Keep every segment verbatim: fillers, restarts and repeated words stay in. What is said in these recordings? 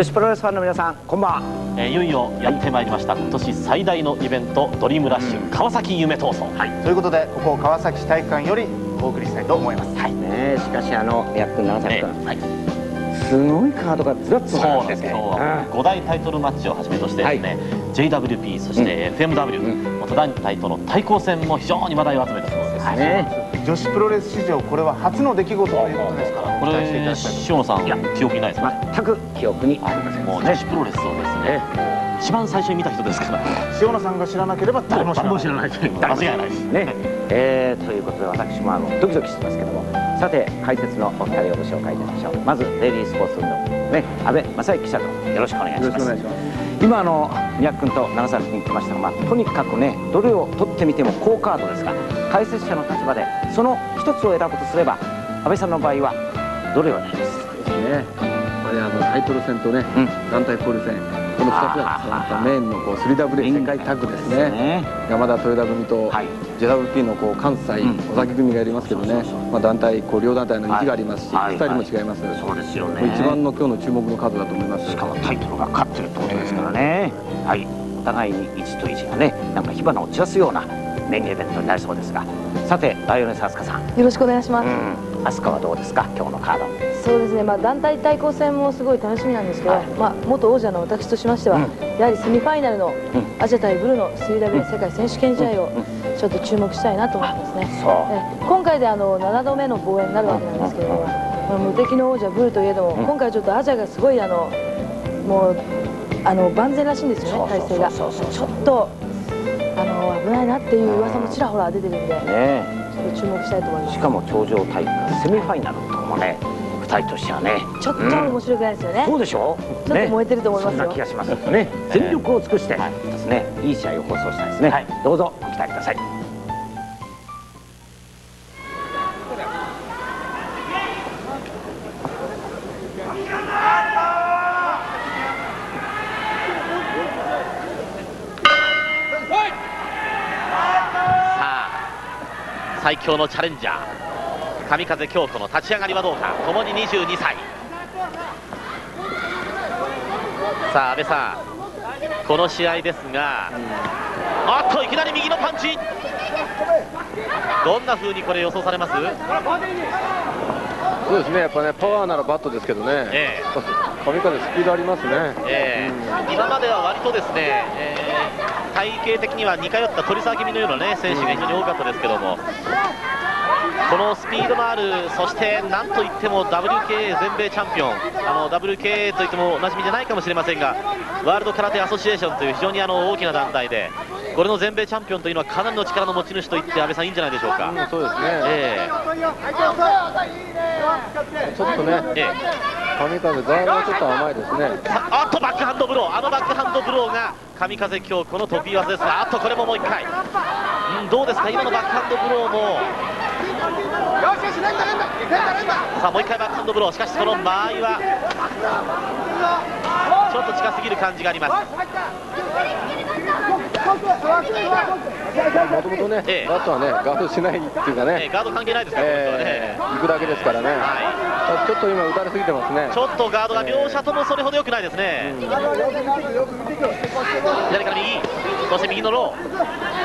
女子プロレスファンの皆さん、こんばんは。 えー、いよいよやってまいりました、今年最大のイベント、ドリームラッシュ、うん、川崎夢闘争、 はい、ということで、ここ川崎市体育館よりお送りしたいと思います。 はい、ね、しかしあの宮君、長崎君、ね、はい、すごいカードがずらっと並んでて、 ご大タイトルマッチをはじめとしてですね、はい、ジェイダブリューピー、そして エフエムダブリュー、他団体との対抗戦も非常に話題を集めたそうですね。 女子プロレス史上、これは初の出来事ということですから、 これ、塩野さん、記憶にないですか？ 全く記憶にありません。 もう女子プロレスをですね、一番最初に見た人ですから、 塩野さんが知らなければ誰も知らない、 間違いないですね。 えー、ということで、私もあのドキドキしてますけども、さて、解説のお二人をご紹介いたしましょう。まず、デイリースポーツ運動、ね、阿部正幸記者とよろしくお願いします。今、あの宮君と長崎君に来ましたが、まあ、とにかくね、どれを取ってみても好カードですが、解説者の立場でその一つを選ぶとすれば、阿部さんの場合はどれを選びますか？ ですね、これあのタイトル戦とね、うん、団体交流戦、このふたつがまたメインのこう スリーダブリュー 世界タッグですね。ね、山田豊田組と ジェイダブリューピー のこう関西、尾崎組がやりますけどね、まあ団体こう両団体の意地がありますし、スタイルも違います。 そうですよね。 一番の今日の注目のカードだと思います。 しかもタイトルが勝ってるってことですからね。はい、お互いに意地と意地がね、なんか火花を散らすようなメインイベントになりそうですが、さてバイオネス飛鳥さん、 よろしくお願いします。 飛鳥はどうですか、今日のカード？ そうですね、まあ団体対抗戦もすごい楽しみなんですけど、まあ元王者の私としましては、やはりセミファイナルのアジア対ブルーの スリーダブリュー 世界選手権試合をちょっと注目したいなと思いますね。今回であのななどめの防衛になるわけなんですけれども、無敵の王者ブルーといえども、今回ちょっとアジアがすごいあのもうあの万全らしいんですよね、体制が。ちょっとあの危ないなっていう噂もちらほら出てるんで、ね、ちょっと注目したいと思います。 しかも頂上大会セミファイナルとかもね、ふたりとしてはね、 ちょっと面白くないですよね。 そうでしょ。 ちょっと燃えてると思いますよ。 そんな気がしますね。全力を尽くしてですね、いい試合を放送したいですね。どうぞご期待ください。 最強のチャレンジャー、神風京子の立ち上がりはどうか。ともににじゅうにさい。さあ阿部さん、この試合ですが、あっといきなり右のパンチ、どんな風にこれ予想されます？ そうですね、やっぱね、パワーならバットですけどね、えー、神風スピードありますね。えーうん、今までは割とですね、えー、体型的には似通った鳥沢気味のような、ね、選手が非常に多かったですけども、このスピードもある、そしてなんといっても ダブリューケーエー 全米チャンピオン、あの ダブリューケーエー といってもおなじみじゃないかもしれませんが、ワールド空手アソシエーションという非常にあの大きな団体で、これの全米チャンピオンというのはかなりの力の持ち主といって阿部さんいいんじゃないでしょうか。うん、そうですね、えー、 ちょっとね、えー、神風ガードはちょっと甘いですね。 あっとバックハンドブロー、あのバックハンドブローが神風京子の得意技ですが、あっとこれももういっかい、うん、どうですか今のバックハンドブローも。さあもういっかいバックハンドブロー、しかしその間合いはちょっと近すぎる感じがあります。 もともとね、ええ、バットはね、ガードしないっていうかね、ええ、ガード関係ないですから、えー、行くだけですからね、はい、ちょっと今打たれすぎてますね。 ちょっとガードが両者ともそれほど良くないですね。うん、左から右、そして右のロー。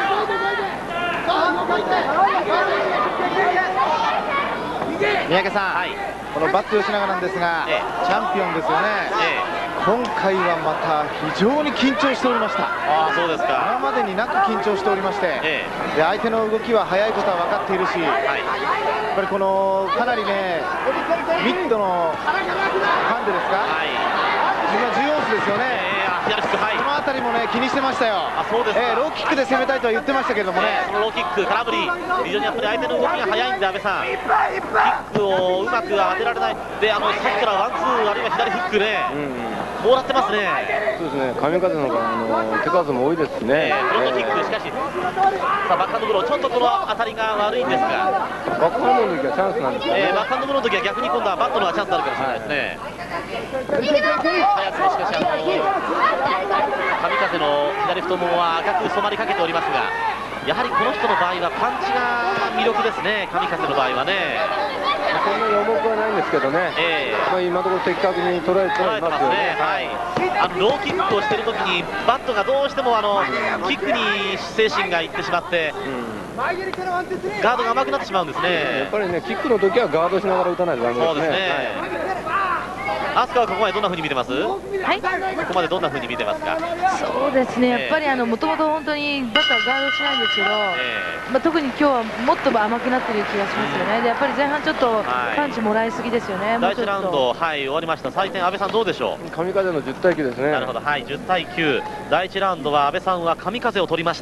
三宅さん、はい、このバット吉永なんですが、ええ、チャンピオンですよね。ええ、今回はまた非常に緊張しておりました。 ああ、そうですか。 今までになく緊張しておりまして、ええ、で相手の動きは速いことは分かっているし、はい、やっぱりこのかなりね、ミッドのハンデですか、はい、自分はじゅうよんオンスですよね。ええ、はい、この辺りもね気にしてましたよ。あ、そうですか。えー、ローキックで攻めたいとは言ってましたけれどもね、 えー、そのローキック空振り、非常にやっぱり相手の動きが速いんで、阿部さん、キックをうまく当てられないで、あのさっきからワンツーあるいは左フックね、うん、もらってますね。 そうですね、神風の方があの手数も多いですね。 フロントキック、しかしさあバックハンドブロー、ちょっとこの当たりが悪いんですが、 バックハンドの時はチャンスなんですよね。 えー、バックハンドブローの時は逆に今度はバットの方がチャンスあるかもしれないですね。早くもしかしあの神風の左太ももは赤く染まりかけておりますが、やはりこの人の場合はパンチが魅力ですね。神風の場合はね、 そんなに重くはないんですけどね、えー、まあ今のところ的確に捉えていますよね。 はい、あのローキックをしているときにバットがどうしてもあのキックに精神がいってしまって、うん、ガードが甘くなってしまうんですね。 やっぱりね、キックの時はガードしながら打たないとダメですね。そうですね。 アスカはここまでどんな風に見てます？はい。ここまでどんな風に見てますか？ そうですね。やっぱりあのもともと本当にバッターガードしないんですけど、えー、まあ特に今日はもっと甘くなっている気がしますよね。でやっぱり前半ちょっとパンチもらいすぎですよね。 第一ラウンドはい終わりました。採点安倍さんどうでしょう？ 神風のじゅうたいきゅうですね。 なるほど、はい、じゅうたいきゅう。第一ラウンドは安倍さんは神風を取りました。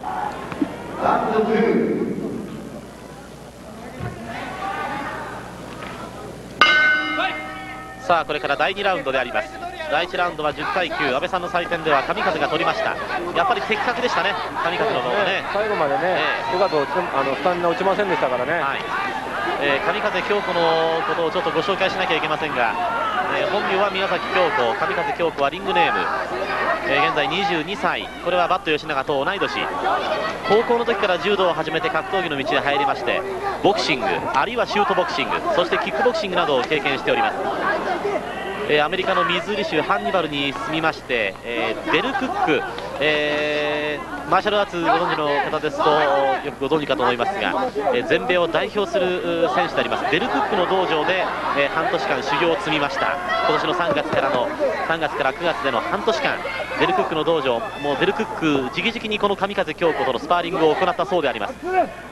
さあこれからだいにラウンドであります。だいいちラウンドはじゅうたいきゅう、安倍さんの採点では神風が取りました。やっぱり的確でしたね、神風の方がね。 最後までね、よかった、あのスタミナ落ちませんでしたからね。はい、 えー、神風京子のことをちょっとご紹介しなきゃいけませんが、えー、本名は宮崎京子、神風京子はリングネーム、えー、現在にじゅうにさい、これはバット吉永と同い年。高校の時から柔道を始めて格闘技の道へ入りまして、ボクシング、あるいはシュートボクシング、そしてキックボクシングなどを経験しております。えー、アメリカのミズーリ州ハンニバルに住みまして、えー、デル・クック、えー、マーシャルアーツご存知の方ですとよくご存知かと思いますが、えー、全米を代表する選手でありますデル・クックの道場で、えー、半年間修行を積みました。今年のさんがつからのさんがつからくがつでの半年間、デル・クックの道場、もうデル・クック直々にこの神風京子とのスパーリングを行ったそうであります。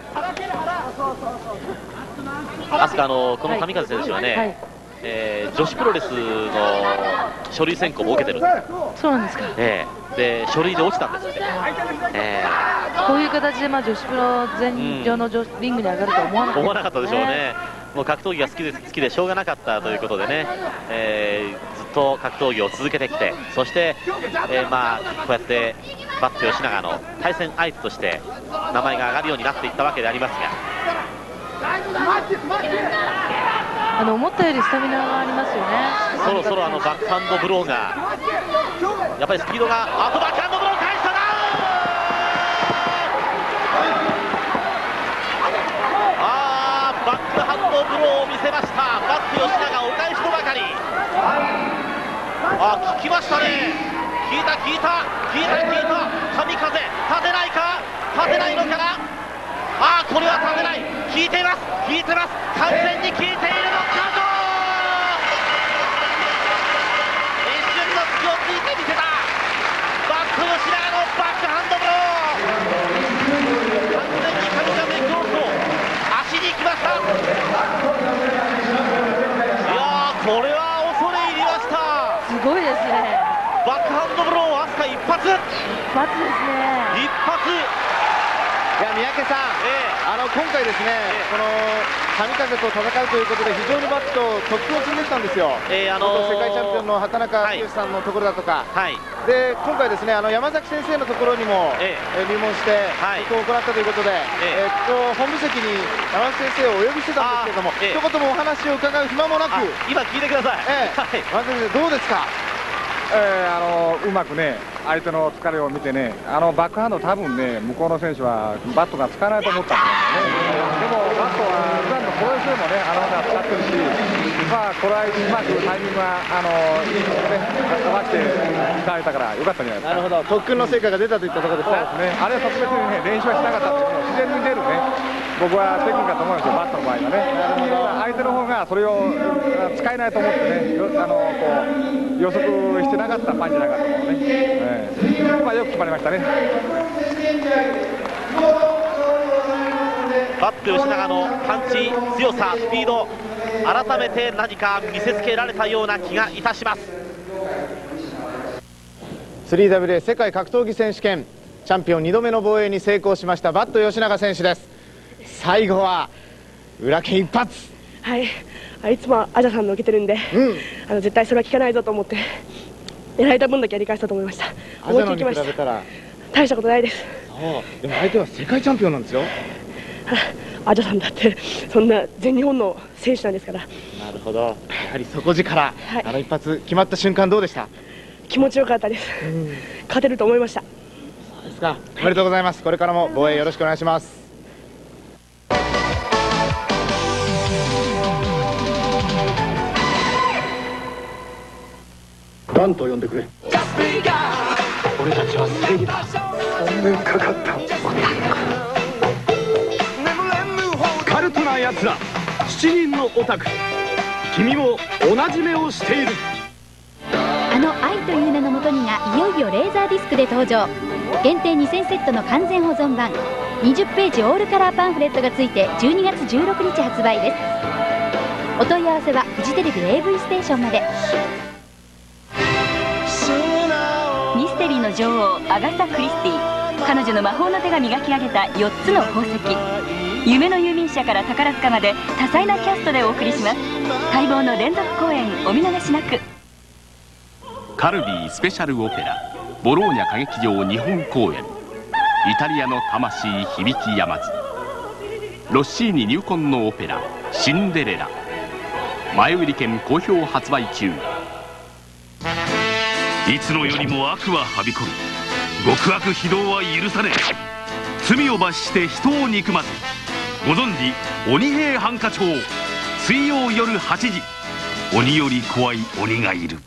アスカのこの神風選手はね、はい、えー、女子プロレスの書類選考も受けてるんです。 そうなんですか。 えー、で書類で落ちたんですって。えー、こういう形でまあ女子プロ全上の女、うん、リングに上がるとは思わなかった、ね、 思わなかったでしょうね。もう格闘技が好きで好きでしょうがなかったということでね、えー、ずっと格闘技を続けてきて、そして、えー、まあこうやってバット吉永の対戦相手として名前が上がるようになっていったわけでありますが。 あの思ったよりスタミナがありますよね。 そろそろあのバックハンドブローがやっぱりスピードが、あとバックハンドブロー返したなあー、バックハンドブローを見せました。バット吉永お返しとばかり。あ、効きましたね。効いた効いた効いた効いた。神風立てないか、立てないのかな。あー、これは立てない。効いています効いてます。完全に効いているのか。一瞬の隙をついてみせたバット吉永のバックハンドブロー。完全に神風京子足に行きました。いやー、これは恐れ入りました。 すごいですね。 バックハンドブロー、アスカ一発一発ですね。 一発。 いや、三宅さん、えー、あの今回ですね、えー、この神風と戦うということで非常にバット特訓を積んできたんですよ。えーあのー、世界チャンピオンの畑中剛さんのところだとか、はい、で今回ですね、あの山崎先生のところにも、えー、入門して特訓を行ったということで、えーえー、ここ本部席に山崎先生をお呼びしてたんですけども、えー、一言もお話を伺う暇もなく、 今聞いてください。 えーはい、山崎先生どうですか。 えー、あのうまくね、相手の疲れを見てね、あのバックハンド、多分ね、向こうの選手はバットが使わないと思ったんですね。でも、バットは普段のプロレスでもね、あの使ってるし、まあ、これはうまくタイミングがあのいいところで合わせて使われたから、よかったんじゃないですか。 なるほど、特訓の成果が出たといったところですね。 そうですね、あれは特別にね、練習はしなかったんですけど、自然に出るね、僕はテクニックだと思うんですよ、バットの場合はね。相手の方がそれを使えないと思ってね、あのこう予測してなかったパンチじゃなかったものね、えー、まあよく決まりましたね。 バット吉永のパンチ強さ、スピード、改めて何か見せつけられたような気がいたします。 スリーダブリューエー 世界格闘技選手権チャンピオンにどめの防衛に成功しましたバット吉永選手です。最後は裏剣一発。 はい、いつもアジャさんの受けてるんで、うん、あの絶対それは効かないぞと思ってやられた分だけやり返したと思いました。 アジャのに比べたら大したことないです。 でも相手は世界チャンピオンなんですよ。 アジャさんだってそんな全日本の選手なんですから。なるほど、やはり底力、はい、あの一発決まった瞬間どうでした？ 気持ちよかったです、うん、勝てると思いました。 そうですか、おめでとうございます。これからも防衛よろしくお願いします。 ガンと呼んでくれ。俺たちは正義だ。さんねんかかった。カルトな奴らしちにんのオタク、君も同じ目をしている。 あの愛という名のもとにがいよいよレーザーディスクで登場。限定にせんセットの完全保存版、にじゅっページオールカラーパンフレットがついてじゅうにがつじゅうろくにち発売です。お問い合わせはフジテレビ エーブイ ステーションまで。ミステリーの女王アガサ・クリスティ、彼女の魔法の手が磨き上げたよっつの宝石。夢の遊民者から宝塚まで多彩なキャストでお送りします。待望の連続公演お見逃しなく。 カルビースペシャルオペラボローニャ歌劇場日本公演、イタリアの魂響きやまず。ロッシーニ入魂のオペラシンデレラ、前売り券好評発売中。 いつの世にも悪ははびこる。極悪非道は許され。罪を罰して人を憎まず。ご存知鬼平犯科帳。水曜夜はちじ。鬼より怖い鬼がいる。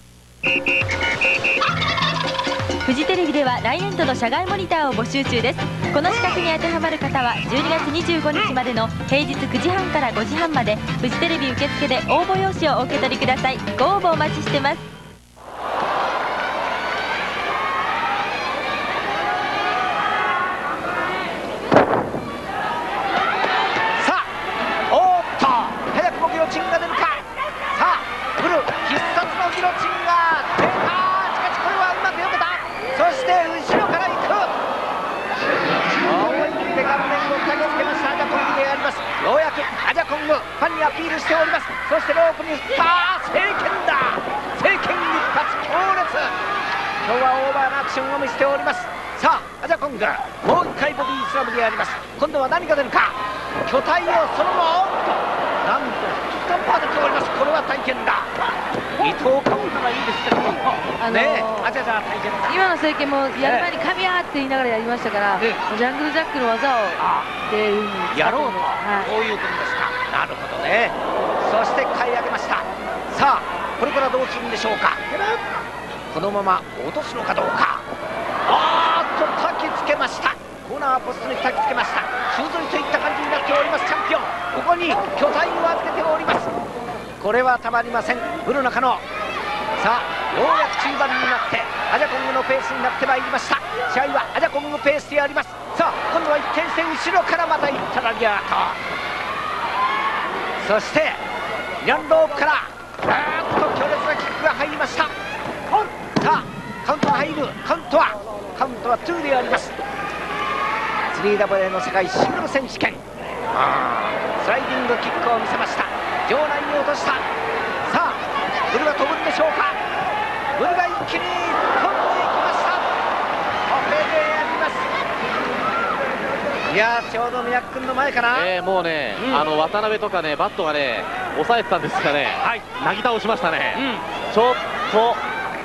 フジテレビでは来年度の社外モニターを募集中です。この資格に当てはまる方はじゅうにがつにじゅうごにちまでの平日くじはんからごじはんまでフジテレビ受付で応募用紙をお受け取りください。ご応募お待ちしてます。 さあ、おーっと早くもギロチンが出るか。さあブル必殺のギロチンが出た。そして後ろから行く。思い切って顔面を嗅ぎつけましたアジャコングであります。ようやくアジャコングファンにアピールしております。そしてロープに振った。聖剣だ。聖剣一発強烈。今日はオーバーなアクションを見せております。さあアジャコングもう一回ボディースラムであります。今度は何が出るか。巨体をそのままなんと吹き飛ばれております。これは大変だ。伊藤カウントがいいですけども、あのー、ね、あちゃちゃ大変だ。 今の政権もやる前に神やって言いながらやりましたから、ジャングルジャックの技をっていう風にやろうと、はい、こういうことですか。なるほどね。そして買い上げました。さあこれからどうするんでしょうか。このまま落とすのかどうか。あーっと焚きつけました。コーナーポストに焚きつけました。宙づりといった感じになっております。チャンピオンここに巨体を預けております。これはたまりません。ブル中野。さあようやく中盤になってアジャコングのペースになってまいりました。試合はアジャコングペースであります。さあ今度は一転して後ろからまたいったらリアート。そしてニャンロープからバーッと強烈なキックが入りました。さあカウントが入る。カウントはカウントはにであります。 スリーダブリュー の世界シングル選手権。スライディングキックを見せました。場内に落とした。さあブルが飛ぶんでしょうか。ブルが一気に飛んでいきました。これでやります。いやーちょうど宮城君の前かな。 えー、もうね、うん、あの渡辺とかねバットがね抑えてたんですがね、はい、なぎ倒しましたね、うん、ちょっと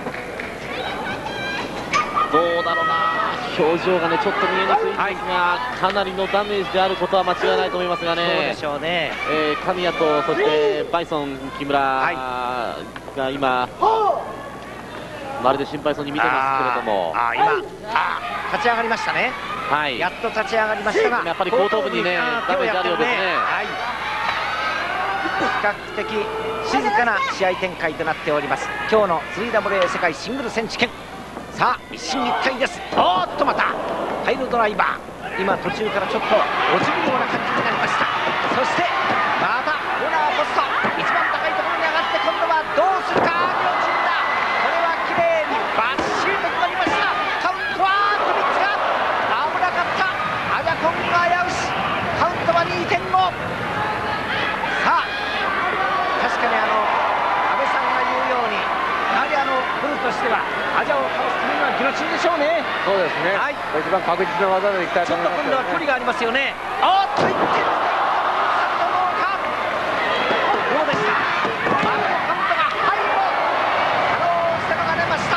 どうだろうな、表情がねちょっと見えにくいんですが、はい、かなりのダメージであることは間違いないと思いますがね。 そうでしょうね。 えー、神谷とそしてバイソン木村が今、はい、まるで心配そうに見てますけれども、 ああ今あ立ち上がりましたね。はい、やっと立ち上がりましたが、 やっぱり後頭部にねダメージあるようですね。はい、 比較的静かな試合展開となっております。今日の スリーダブリュー 世界シングル選手権。さあ一進一退です。おっとまたハイルドライバー、今途中からちょっと落ちるような感じになりました。そしてまたコーナーポスト一番高いところに上がって、今度はどうするか。両チームだ。これは綺麗にバッシリと決まりました。カウントはあとみっつが危なかった。アジャコンが危うし、カウントは にてんご。 さあ確かにあの安倍さんが言うように、やはりあのブルーとしてはアジャを倒すためにはギロチンでしょうね。 そうですね、はい、一番確実な技でいきたいと思います。 ちょっと今度は距離がありますよね。おっといってる。どうでした。バックハンドが入る。可能したのが出ました。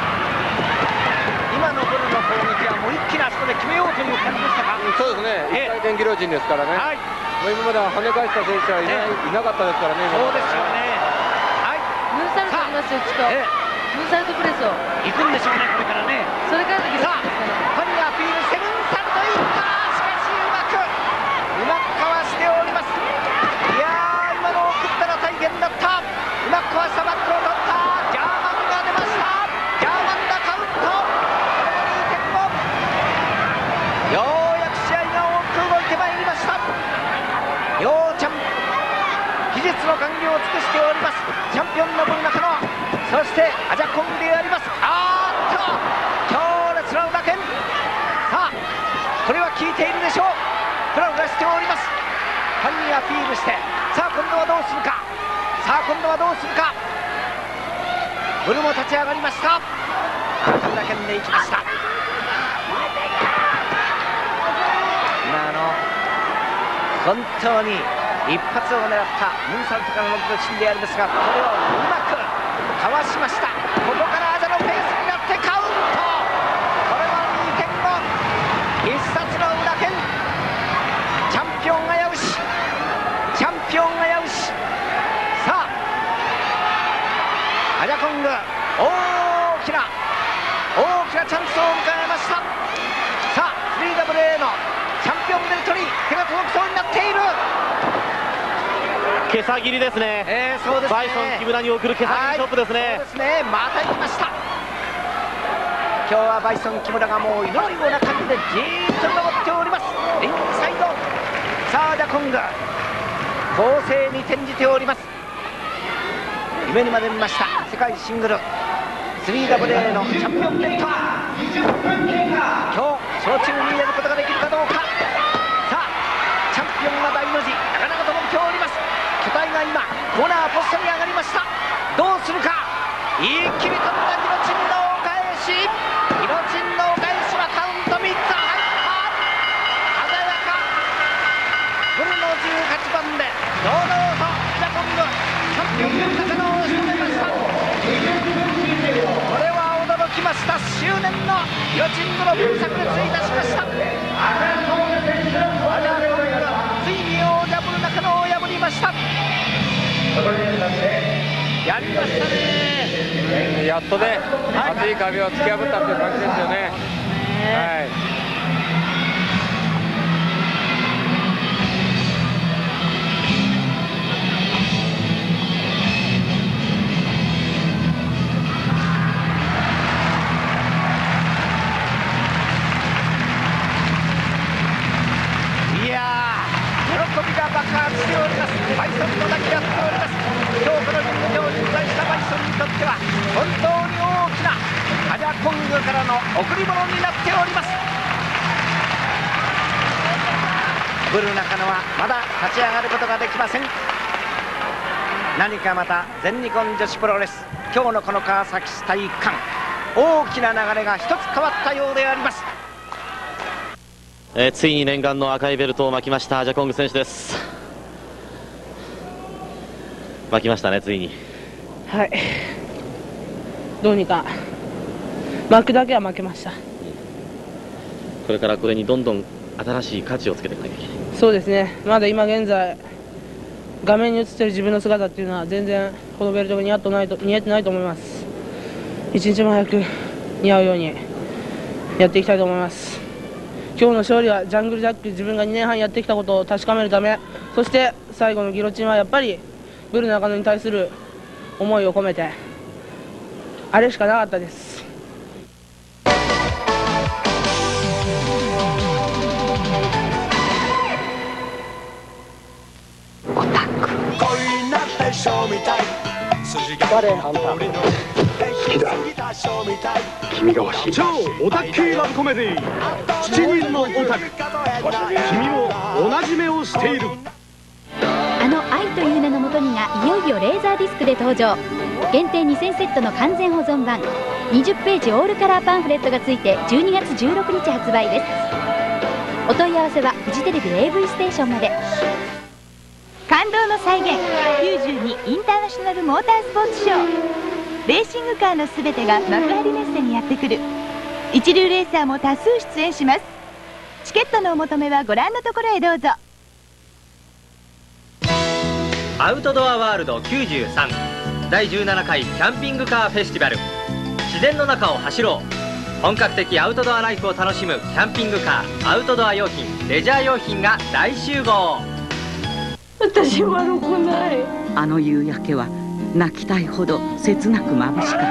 今のブルの攻撃はもう一気にあそこで決めようという感じでしたか。 そうですね、一回転ギロチンですからね、はい、今までは跳ね返した選手はいない、いなかったですからね。 そうですよね。はい、 ムーンサルトありますよ。ちょっとムーンサルトプレスを行くんでしょうね、これからね。 それからのさあファニーアピールしてムーンサルトいった。しかしうまくうまくかわしております。いやー、今の送ったら大変だった。うまくかわしたバックを取った。ジャーマンが出ました。ジャーマンだカウント。これもにてんご。ようやく試合が大きく動いてまいりました。ようちゃん技術の還元を尽くしております。チャンピオンのブル中野、そしてアジャコンビであります。あーっと強烈な裏剣。さあこれは効いているでしょう。フラフラしております。ファンにアピールして、さあ今度はどうするか。さあ今度はどうするか。ブルも立ち上がりました。裏剣でいきました。今あの本当に一発を狙ったムーンサルトからの突進でありますが、これをうまくかわしました。ここからアジャのペースになってカウント。これは にてんご。 必殺の裏剣。チャンピオン危うし、チャンピオン危うし。さあアジャコング、大きな大きなチャンスを迎えました。さあ スリーダブリューエー のチャンピオンベルトに手が届きそうになっている。 けさ切りですね、 えー、そうですね。 バイソン木村に送るけさ切りチョップですね。 そうですね、また行きました。今日はバイソン木村がもう祈るような感じでじーっと登っております。リングサイド、さあジャコング攻勢に転じております。夢にまで見ました世界シングル スリーダブリューエー のチャンピオンベルト、今日小中に入れることができるかどうか。さあチャンピオンは大の字、なかなかともっております。巨体が今コーナーポストに上がりました。どうするか。一気に飛んだギロチンのお返し。ギロチンのお返しはカウントみっつ入った。鮮やか。ブルのじゅうはちばんで堂々とジャコングチャンピオンの中野を仕留めました。これは驚きました。執念のギロチンドロップ炸裂いたしました。アジャコングついに王者ブル中野を破りました。やりましたね。 やっとね、厚い壁を突き破ったという感じですよね。はい。 喜びが爆発しております。バイソンの泣き合っております。今日このリング上に在したバイソンにとっては本当に大きなアジャコングからの贈り物になっております。ブル中野はまだ立ち上がることができません。何かまた全日本女子プロレス、今日のこの川崎市体育館、大きな流れが一つ変わったようであります。 えー、ついに念願の赤いベルトを巻きましたアジャコング選手です。巻きましたね、ついに。 はい、どうにか巻くだけは負けました。 これからこれにどんどん新しい価値をつけていかなきゃいけない。 そうですね、まだ今現在画面に映ってる自分の姿っていうのは全然このベルトが似合ってないと似合ってないと思います。一日も早く似合うようにやっていきたいと思います。今日の勝利はジャングルジャック、自分がにねんはんやってきたことを確かめるため、そして最後のギロチンはやっぱりブル中野に対する思いを込めて、あれしかなかったです。 誰あんた好きだ。君が欲しい。超オタッキーラブコメディーしちにんのオタク。君も同じ目をしている。 あの愛という名のもとにがいよいよレーザーディスクで登場。限定にせんセットの完全保存版、にじゅっページオールカラーパンフレットがついてじゅうにがつじゅうろくにち発売です。お問い合わせはフジテレビ エーブイ ステーションまで。 感動の再現きゅうじゅうにインターナショナルモータースポーツショー。レーシングカーのすべてが幕張メッセにやってくる。一流レーサーも多数出演します。チケットのお求めはご覧のところへどうぞ。 アウトドアワールドきゅうじゅうさんだいじゅうななかいキャンピングカーフェスティバル自然の中を走ろう。本格的アウトドアライフを楽しむキャンピングカー、アウトドア用品、レジャー用品が大集合。 私悪くない。 あの夕焼けは泣きたいほど切なく眩しかった。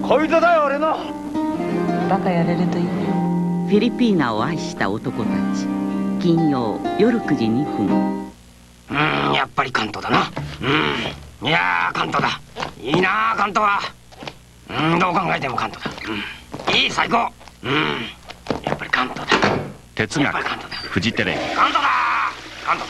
恋人だよ俺の。 バカやれるといいね。 フィリピーナを愛した男たち。金曜夜くじにふん。 うん、やっぱり関東だな。うん、いやー関東だ。いいなー関東は。うん、どう考えても関東だ。うん、いい最高。うん、やっぱり関東だ。 哲学フジテレビ。 関東だ関東だ。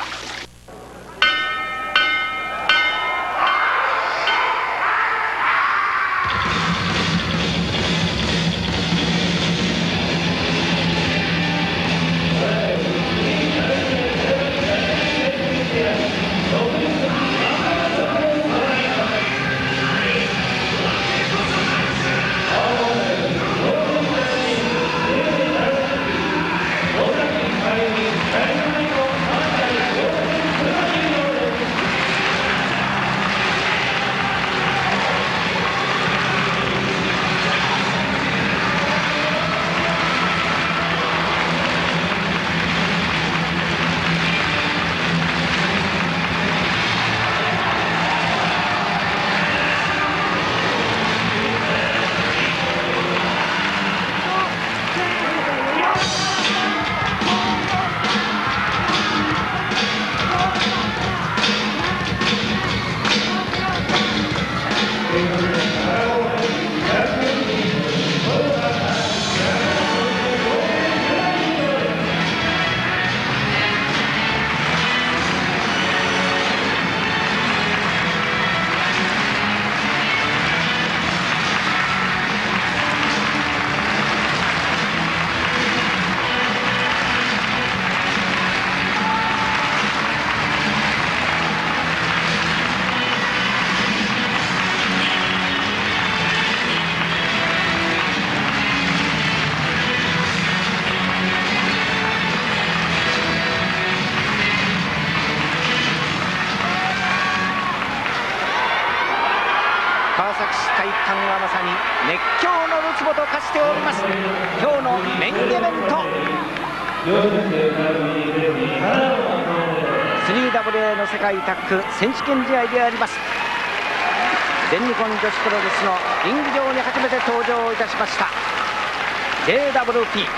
川崎市体育館はまさに熱狂のるつぼと化しております。今日のメインイベント スリーダブリューエー の世界タッグ選手権試合であります。全日本女子プロレスのリング上に初めて登場いたしました ジェイダブリューピー。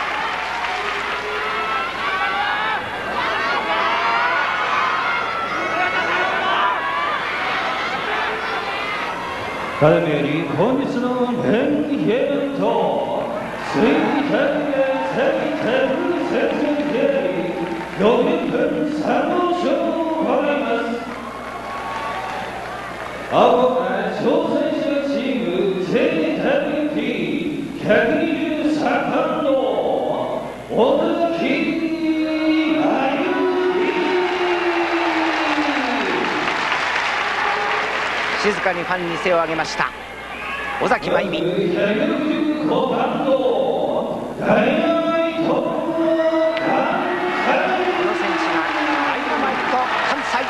ただいまより本日のメインイベントスリーダブリューエー世界タッグ選手権よんぶんさんの勝負を行います。青が挑戦者チーム ジェイダブリューピーひゃくにじゅうさんパウンド小田切静かにファンに背を上げました尾崎真由美。この選手がダイナマイト関西。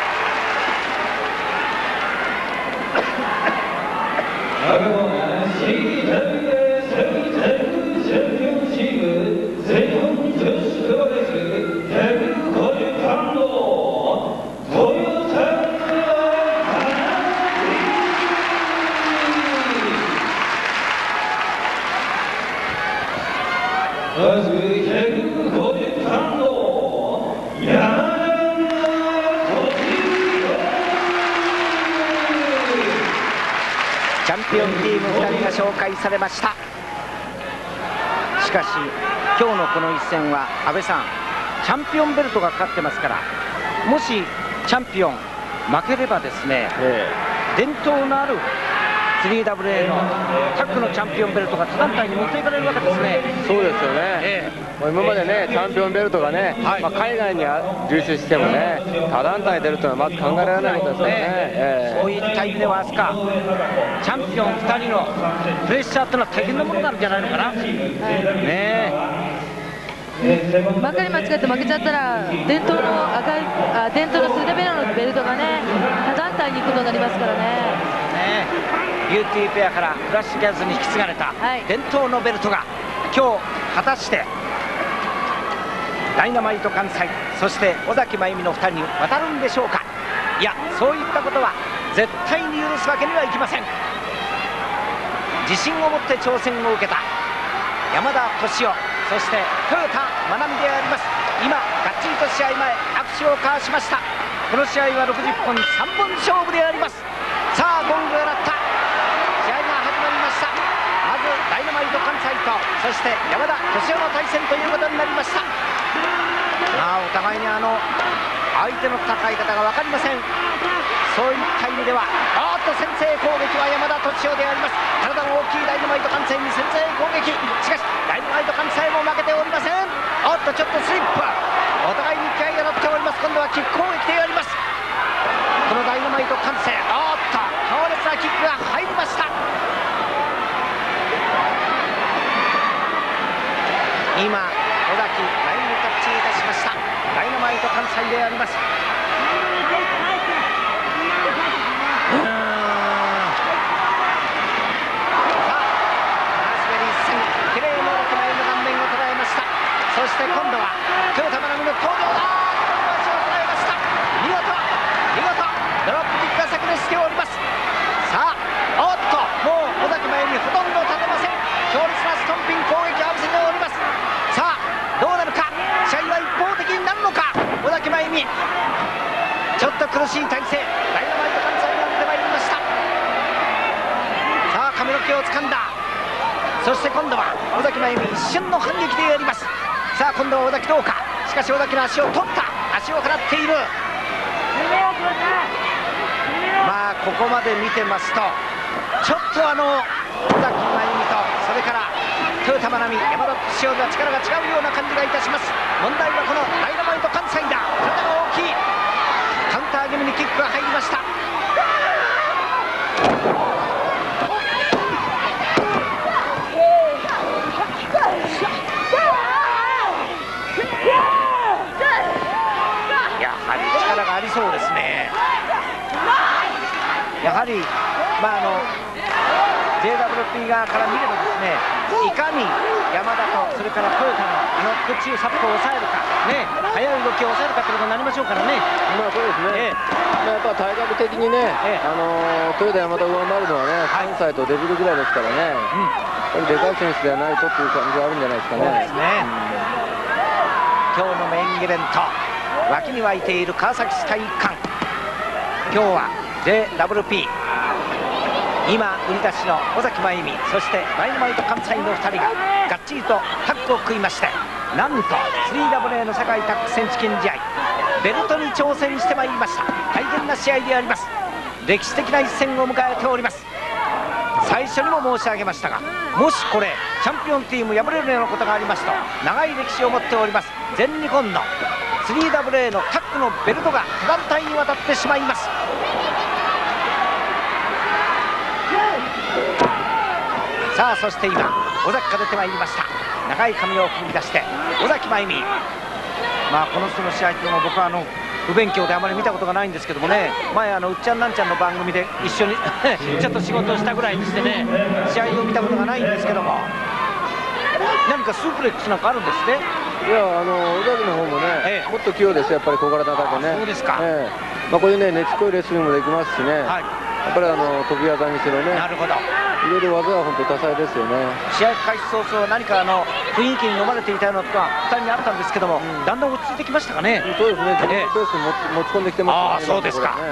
チャンピオンチームふたりが紹介されました。しかし今日のこの一戦は阿部さん、チャンピオンベルトがかかってますから、もしチャンピオン負ければですね、ええ、伝統のある スリーダブリューエー のタッグのチャンピオンベルトが他団体に持っていかれるわけですね。 そうですよね、ええ、今までねチャンピオンベルトがね、はい、まあ海外に流出してもね他団体に出るというのはまず考えられないことですよね。ええ、そういった意味では飛鳥チャンピオンふたりのプレッシャーというのは大変なものなんじゃないのかな、はい、ねえ。 ばかり間違って負けちゃったら伝統の赤いあ伝統のスリーダブリューエーのベルトがね他団体に行くことになりますからね。 ねビューティーペアからクラッシュギャズに引き継がれた伝統のベルトが今日果たしてダイナマイト関西そして尾崎真由美のふたりに渡るんでしょうか。いや、そういったことは絶対に許すわけにはいきません。自信を持って挑戦を受けた山田敏夫、そして豊田真奈美であります。今がっちりと試合前握手を交わしました。この試合はろくじゅっぽんさんぼん勝負であります。さあゴングが鳴った、試合が始まりました。まずダイナマイト関西とそして山田敏夫の対戦ということになりました。まあお互いにあの相手の戦い方が分かりません。そういった意味ではおっと先制攻撃は山田敏夫であります。体の大きいダイナマイト関西に先制攻撃、しかしダイナマイト関西も負けておりません。おっとちょっとスリップ、お互いに気合が乗っております。今度はキック攻撃であります。このダイナマイト関西、おっと強烈なキックが入りました。今尾崎ラインにタッチいたしました。ダイナマイト関西であります。そして今度は豊田真奈美の登場だ、足を捉えました。見事見事ドロップキックが炸裂しております。さあおっともう尾崎真由美ほとんど立てません。強烈なストンピン攻撃を浴びせております。さあどうなるか、試合は一方的になるのか。尾崎真由美ちょっと苦しい体勢、ダイナマイト関西が出てまいりました。さあ髪の毛を掴んだ、そして今度は尾崎真由美一瞬の反撃であります。さあ今度は尾崎どうか、しかし尾崎の足を取った、足を払っている。まあここまで見てますとちょっとあの尾崎真由美とそれから豊田真奈美、山田敏夫が力が違うような感じがいたします。問題はこのダイナマイト関西だ。体が大きい、カウンター気味にキックが入りました。そうですね、やはり、まあ、あの ジェイダブリューピー 側から見ればですね、いかに山田とそれからトヨタのあの空中サップを抑えるか、ね、速い動きを抑えるかということになりましょうからね。 まあそうですね、ええ、まあ、やっぱ体格的にね、ええ、あのトヨタ山田を上回るのはね、関西とデビルぐらいですからね、うん、やっぱりでかい選手ではないとという感じがあるんじゃないですかね。そうですね、 うん、今日のメインイベント、脇に湧いている川崎市体育館、今日は ジェイダブリューピー 今売り出しの尾崎真由美、そしてダイナマイト関西のふたりががっちりとタッグを組みまして、なんと スリーダブリューエー の世界タッグ選手権試合ベルトに挑戦してまいりました。大変な試合であります。歴史的な一戦を迎えております。最初にも申し上げましたが、もしこれチャンピオンチーム敗れるようなことがありますと長い歴史を持っております全日本の スリーダブリューエー のタッグのベルトが他団体に渡ってしまいます。さあそして今尾崎が出てまいりました。長い髪を踏み出して尾崎真由美、まあこの人の試合というのは僕はあの不勉強であまり見たことがないんですけどもね、前あのうっちゃんなんちゃんの番組で一緒にちょっと仕事をしたぐらいにしてね、試合を見たことがないんですけども、何かスープレックスなんかあるんですね。 いや、あの尾崎の方もね、ええ、もっと器用ですよ、やっぱり小柄な方でね。 そうですか、 ええ、まあ、こういうね、ねちこいレスリングもできますしね、はい、やっぱりあの飛び技にしろね、なるほど、いろいろ技は本当多彩ですよね。 試合開始早々何かあの雰囲気に飲まれていたようなことがふたりにあったんですけども、うん、だんだん落ち着いてきましたかね。 そうですね、自分のペースに持ち込んできてますね。 ああ、そうですか。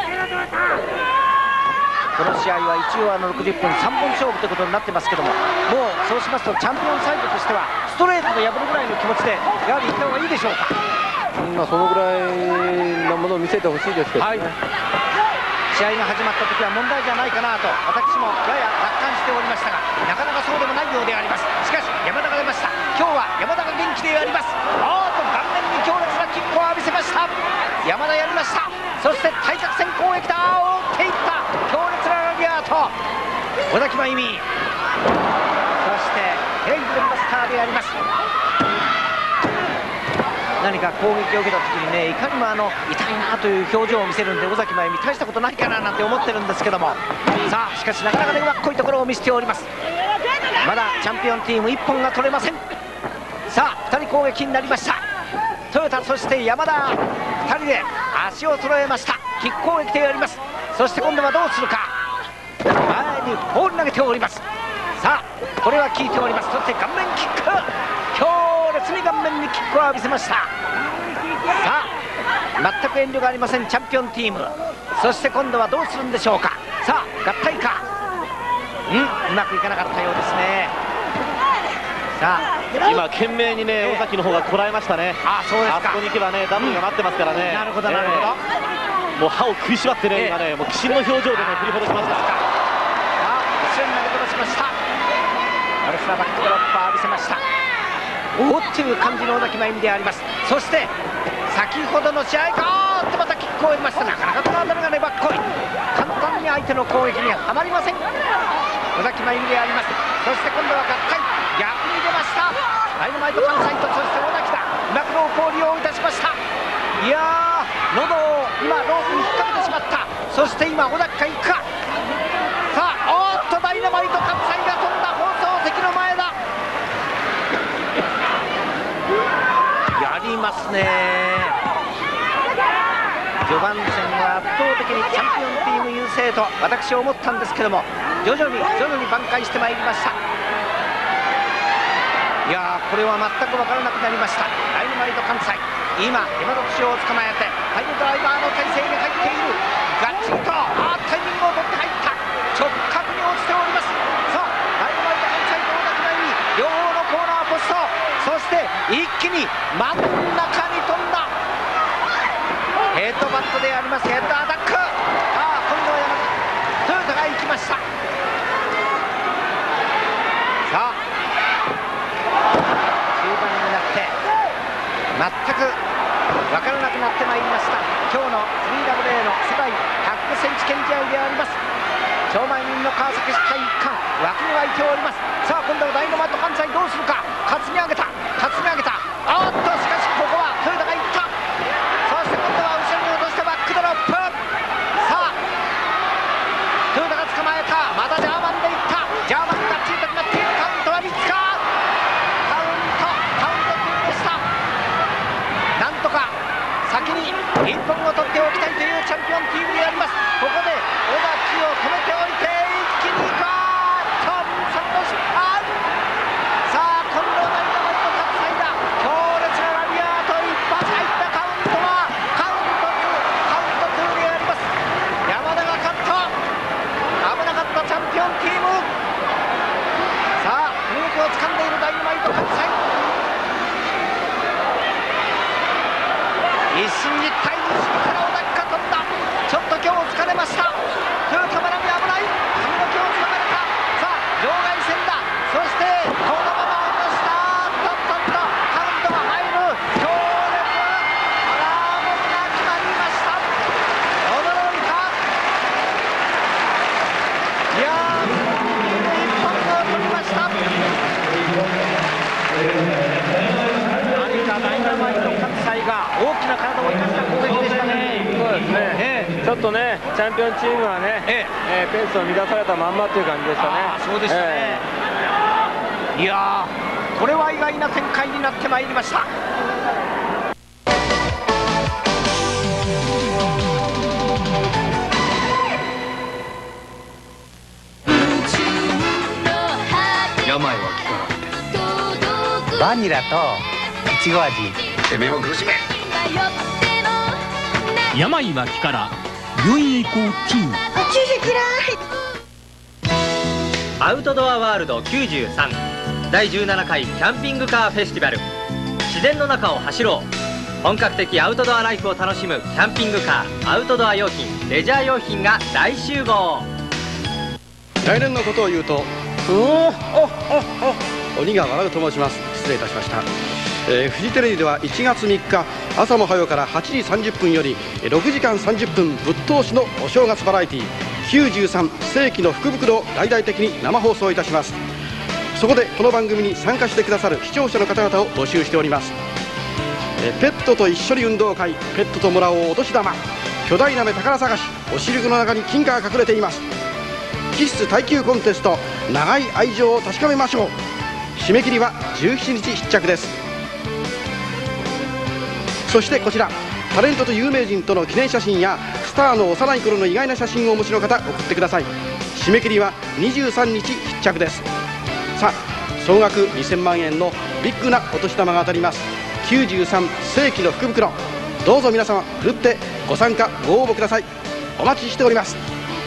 この試合は一応あのろくじゅっぷんさんぼん勝負ということになってますけども、もうそうしますとチャンピオンサイドとしてはストレートで破るぐらいの気持ちでやはりいった方がいいでしょうか。 まあそのぐらいのものを見せてほしいですけどね、はい、 試合が始まった時は問題じゃないかなと私もやや楽観しておりましたが、なかなかそうでもないようであります。しかし山田が出ました。今日は山田が元気であります。おーっと顔面に強烈なキックを浴びせました。山田やりました。そして対角線攻撃だ、追っていった強烈なラリアート、尾崎真由美、そしてヘイブルバスターであります。 何か攻撃を受けた時にね、いかにもあの痛いなという表情を見せるんで、尾崎真由美大したことないかななんて思ってるんですけども、さあしかしなかなかね、うまっこいところを見せております。まだチャンピオンチームいっぽんが取れません。さあふたり攻撃になりました。トヨタそして山田ふたりで足を揃えました。キック攻撃でやります。そして今度はどうするか、前にボール投げております。さあこれは効いております。そして顔面キック、強烈に顔面にキックを浴びせました。さあ全く遠慮がありませんチャンピオンチーム。そして今度はどうするんでしょうか。さあ合体か、うん、うまくいかなかったようですね。さあ今懸命にね、尾崎の方がこらえましたね。 あ、そうですか。 あそこに行けばね、ダブルが待ってますからね。 なるほどなるほど、 もう歯を食いしばってね、今ね、もう鬼神の表情でね、振りほどしました。 さあ後ろに投げ飛ばしました。アルスラバックドロップを浴びせました。おっという感じの尾崎真由美であります。そして先ほどの試合か、おっとまたキックを入れました。なかなかこの辺りが粘っこい、簡単に相手の攻撃にはまりません尾崎真由美であります。そして今度は合体、逆に出ました。ダイナマイト関西と、そして尾崎だ、うまくロープを利用いたしました。いやー、喉を今ロープに引っ掛けてしまった。そして今尾崎が行くか。さあおっとダイナマイト関西が飛んだ、放送席の前だ。やりますね。序盤戦は圧倒的にチャンピオンチーム優勢と私は思ったんですけども、徐々に徐々に挽回してまいりました。いやー、これは全く分からなくなりました。ダイナマイト関西、今山田を捕まえてハイドライバーの体勢に入っている。ガッチリとあータイミングを取って入った。直角に落ちております。さあダイナマイト関西と尾崎真由美、両方のコーナーポスト、そして一気に真ん中に飛んだ。ヘッドバットであります。ヘッドアタック、ああ今度は山田トヨタが行きました。さあ全く分からなくなってまいりました。今日の スリーダブリューエー の世界ひゃくセンチ拳試合であります。超満員の川崎市体育館、枠に湧いております。さあ今度はダイナマイト関西どうするか。担ぎ上げた担ぎ上げた、あーっとしかしここはトヨタがいった。そして今度は後ろに落としてバックドロップ。さあトヨタが捕まえた。またジャーマンでいった。ジャーマンがチートになっている。カウントはみっつか。先に一本を取っておきたいというチャンピオンチームであります。ここで尾崎を止めておいて一気にいく。トンさんの失敗。さあ今度はダイナマイト関西だ。強烈なラリアート一発入った。カウントはカウントツーカウントツーであります。山田が勝った。危なかったチャンピオンチーム。さあ雰囲気をつかんでいるダイナマイト関西。一進一退にしから尾崎が飛んだ。ちょっと今日疲れました。トヨタ真奈美危ない。髪の毛をつかまれた。さあ場外戦だ。そしてこのまま落とした。トントンとカウントが入る。強烈アラームが決まりました。驚いた。いやー一本を取りました。何かダイナマイト関西が大きな体を生かした攻撃でしたね。 そうですね、ええ、ちょっとねチャンピオンチームはね、えええー、ペースを乱されたまんまっていう感じでしたね。 あ、そうでしたね、えー、いやーこれは意外な展開になってまいりました。 病は気からバニラといちご味、てめえも苦しめ。 病は気から病院へ行こうキング。 注射嫌い。 アウトドアワールドきゅうじゅうさんだいじゅうななかいキャンピングカーフェスティバル。自然の中を走ろう。本格的アウトドアライフを楽しむキャンピングカー、アウトドア用品、レジャー用品が大集合。 来年のことを言うと、うおおお鬼が笑うと申します。失礼いたしました。えー、フジテレビではいちがつみっか朝も早うからはちじさんじゅっぷんよりろくじかんさんじゅっぷんぶっ通しのお正月バラエティきゅうじゅうさん世紀の福袋を大々的に生放送いたします。そこでこの番組に参加してくださる視聴者の方々を募集しております。 えペットと一緒に運動会、ペットともらおうお年玉、巨大な目宝探し、お汁粉の中に金貨が隠れています。キッス耐久コンテスト、長い愛情を確かめましょう。締め切りはじゅうしちにち必着です。そしてこちら、タレントと有名人との記念写真やスターの幼い頃の意外な写真をお持ちの方、送ってください。締め切りはにじゅうさんにち必着です。さあ、総額にせんまんえんのビッグなお年玉が当たります。きゅうじゅうさん世紀の福袋、どうぞ皆様ふるってご参加ご応募ください。お待ちしております。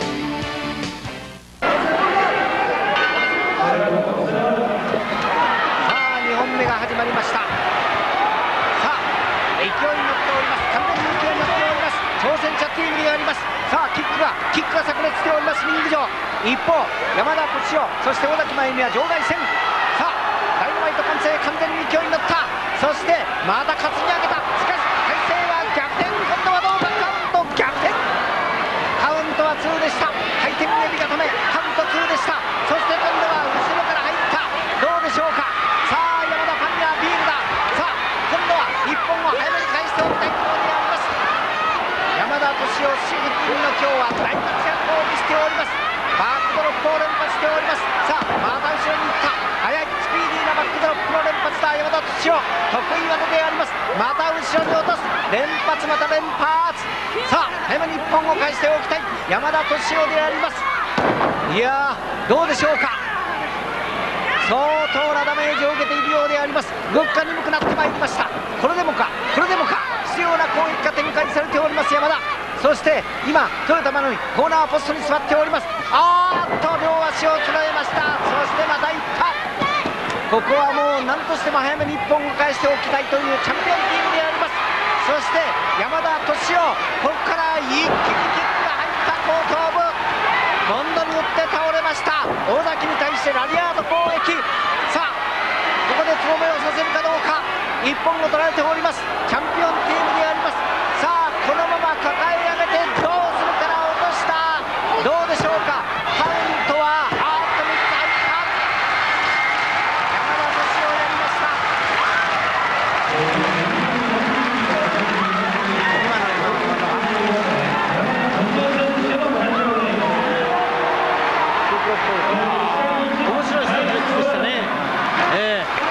さあにほんめが始まりました。さあ勢いに乗っております。完全に勢いに乗っております。挑戦者チームであります。さあキックがキックが炸裂しております。リング上、一方山田敏夫、そして尾崎真由美は場外戦。さあダイナマイト完成、完全に勢いに乗った。そしてまた担ぎ上げた。しかし体勢は逆転。今度はどうか。カウント逆転。カウントはツーでした。回転エビが止めカウントツーでした。そして今度は後ろから入った。どうでしょうか。さあ山田ファンにはビールだ。さあ今度はいっぽんを早めに返しておきたいところであります。山田敏夫シフティンの今日は大活躍を見せております。バックドロップを連発しております。さあまた後ろに行った。速いスピーディーなバックドロップの連発だ。山田敏夫得意技であります。また後ろに落とす。連発、また連発。さあ早めにいっぽんを返しておきたい山田敏夫であります。いやーどうでしょうか。相当なダメージを受けているようであります。動きが鈍くなってまいりました。これでもかこれでもか必要な攻撃が展開されております山田。そして今豊田真奈美コーナーポストに座っております。あーっと両足を捉えました。そしてまたいった。ここはもう何としても早めにいっぽんを返しておきたいというチャンピオンチームであります。そして山田敏夫、ここから一気にキックが入った後頭部、モンドに打って倒れました。大崎に対してラリアード攻撃。さあここでつぼめをさせるかどうか。いっぽんを取られております。チャンピオンチームであります。さあこのまま抱え上げてどうするから落とした。どうでしょうか。カウントはあーっとみっつ入った。山田敏夫やりました。今の面白いストレッチでしたね。ええ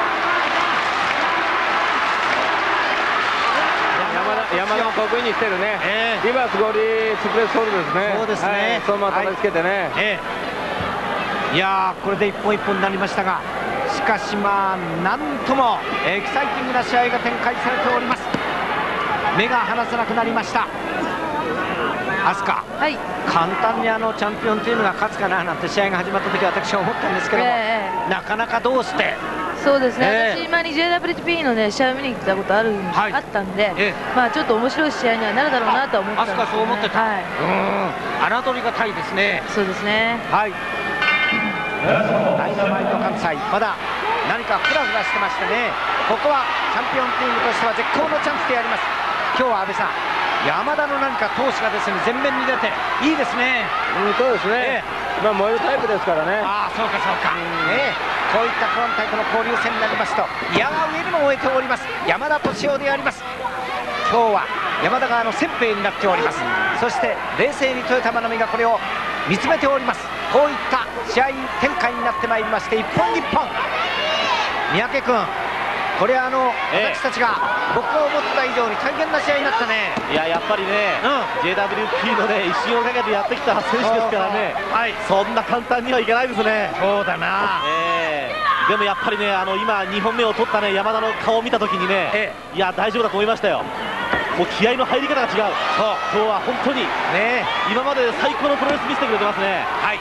山田も得意にしてるね、えー、リバースゴーリースプレスホールですね。 そうですね、 はい、そのままたたきつけてね、はいえー、いやーこれで一本一本になりましたが、しかしまあなんともエキサイティングな試合が展開されております。目が離せなくなりました。飛鳥、はい、簡単にあのチャンピオンチームが勝つかななんて試合が始まった時は私は思ったんですけども、えー、なかなかどうしてそうですね、 えー、 私今に ジェイダブリューティーピー のね試合を見に行ったことある、はい、あったんで、えー、まあちょっと面白い試合にはなるだろうなとは思ってたんです、ね、 そう思ってた、はい、うん侮りがたいですね。 そうですね、 はい、ダイナマイト関西まだ何かフラフラしてましてね、ここはチャンピオンチームとしては絶好のチャンスであります。今日は阿部さん、山田の何か闘志がですね前面に出ていいですね。 うん、そうですね、えー、まあ燃えるタイプですからね。 ああそうかそうか、えーこういった団体との交流戦になりますといやが上にも終えております山田敏夫であります。今日は山田側の先兵になっております。そして冷静に豊田真奈美がこれを見つめております。こういった試合展開になってまいりまして、一本一本三宅君、これはあの、ええ、私たちが僕が思った以上に大変な試合になったね。 いややっぱりね、うん、ジェイダブリューティー のね威信をかけてやってきた選手ですからね、はい、そんな簡単にはいかないですね。 そうだな、 えー、でもやっぱりねあの今にほんめを取ったね山田の顔を見たときにね、ええ、いや大丈夫だと思いましたよ。もう気合の入り方が違う。そう今日は本当にね今までで最高のプロレス見せてくれてますね。 はい、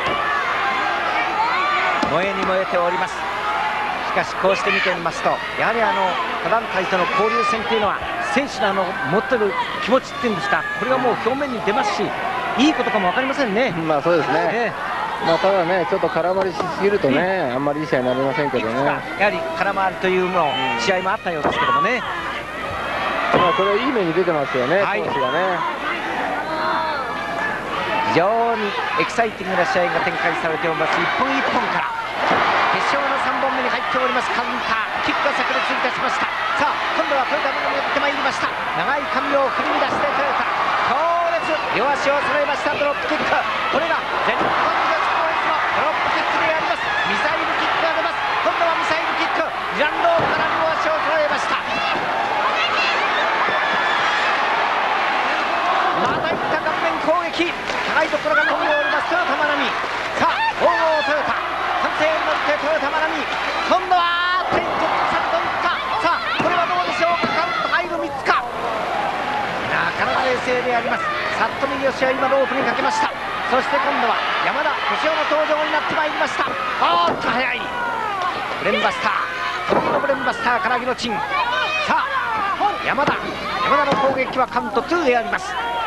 燃えに燃えております。しかしこうして見てみますとやはりあの他団体との交流戦というのは選手のあの持ってる気持ちっていうんですか、これがもう表面に出ますしいいことかも分かりませんね。 まあそうですね、えー、まあただねちょっと空回りしすぎるとね、うん、あんまりいい試合になりませんけどね。 やはり空回りというの試合もあったようですけどもね、 まあこれはいい目に出てますよね、 はい、 投手がね。 非常にエキサイティングな試合が展開されております。一本一本から決勝のさんぼんめに入っております。カウンターキックが炸裂いたしました。さあ今度はトヨタがやってまいりました。長い髪を振り乱してトヨタ強烈、両足を揃えましたドロップキック、これが全日本女子プロレスのドロップキックであります。ミサイルキックが出ます。今度はミサイルキック、ジャンロープから両足を揃えました。またいった顔面攻撃、高いところが飛んでおりますトヨタマナミ。さあゴーゴートヨタ、歓声に乗ってトヨタマナミ、今度はテイクさんといった。さあこれはどうでしょうか、カウント入るみっつか。なかなか冷静であります。さっと右足は今ロープにかけました。そして今度は山田敏夫の登場になってまいりました。おーっと速いブレンバスター、得意のブレンバスターからギロチン。さあ山田山田の攻撃はカウントにであります。